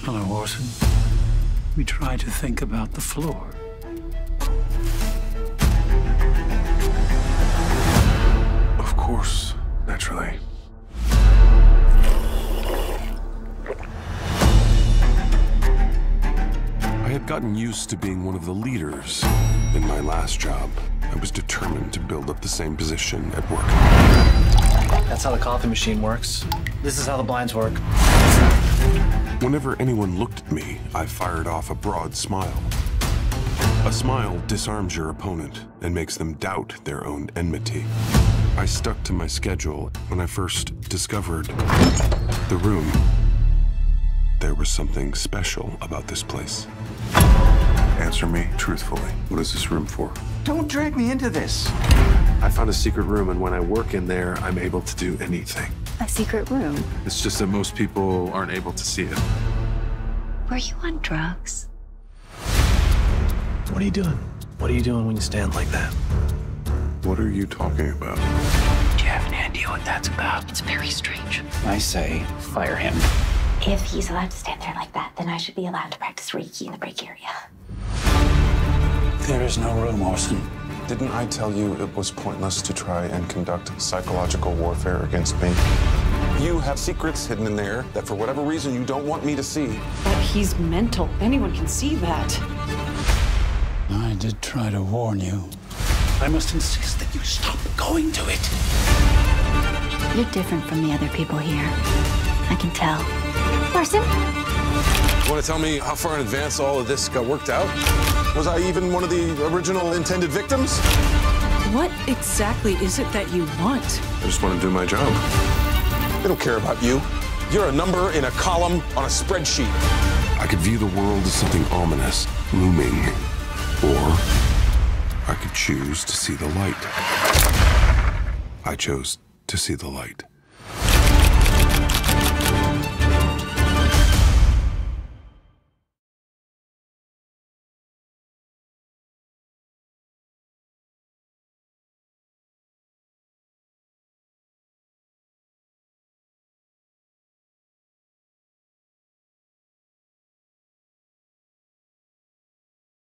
Hello, Orson. We try to think about the floor. Of course, naturally. I had gotten used to being one of the leaders in my last job. I was determined to build up the same position at work. That's how the coffee machine works. This is how the blinds work. Whenever anyone looked at me, I fired off a broad smile. A smile disarms your opponent and makes them doubt their own enmity. I stuck to my schedule. When I first discovered the room, there was something special about this place. Answer me truthfully. What is this room for? Don't drag me into this. I found a secret room, and when I work in there, I'm able to do anything. A secret room? It's just that most people aren't able to see it. Were you on drugs? What are you doing? What are you doing when you stand like that? What are you talking about? Do you have any idea what that's about? It's very strange. I say, fire him. If he's allowed to stand there like that, then I should be allowed to practice Reiki in the break area. There is no room, Orson. Didn't I tell you it was pointless to try and conduct psychological warfare against me? You have secrets hidden in there that for whatever reason you don't want me to see. But he's mental. Anyone can see that. I did try to warn you. I must insist that you stop going to it. You're different from the other people here. I can tell. Orson? Want to tell me how far in advance all of this got worked out? Was I even one of the original intended victims? What exactly is it that you want? I just want to do my job. They don't care about you. You're a number in a column on a spreadsheet. I could view the world as something ominous, looming, or I could choose to see the light. I chose to see the light.